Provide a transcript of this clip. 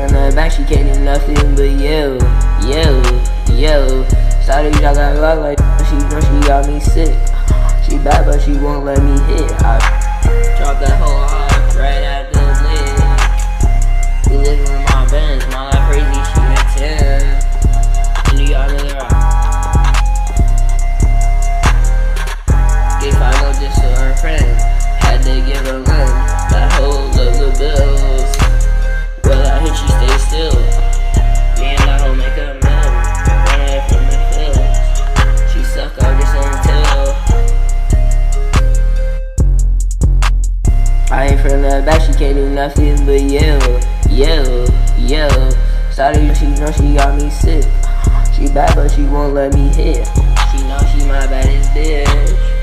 from the back, she can't do nothing but yo. Shawty, I got love like she know she got me sick. She bad but she won't let me hit. I drop that whole off right at the lid. We living with my Benz, my life crazy, she a 10. And you got another rock. Gave 5 0 just to her friend. Had to give her one. That whole little bills. Well, I hit she stay still. Me and that hoe make a meal. Running from the fields. She suck up just until I ain't from the back, she can't do nothing but yo. Shawty, she know she got me sick. She bad but she won't let me hit. She know she my baddest bitch.